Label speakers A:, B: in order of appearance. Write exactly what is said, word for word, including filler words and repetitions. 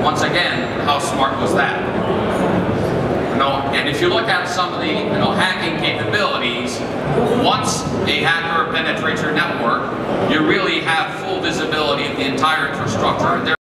A: once again, how smart was that? You know, and if you look at some of the you know, hacking capabilities, once a hacker penetrates your network, you really have full visibility of the entire infrastructure.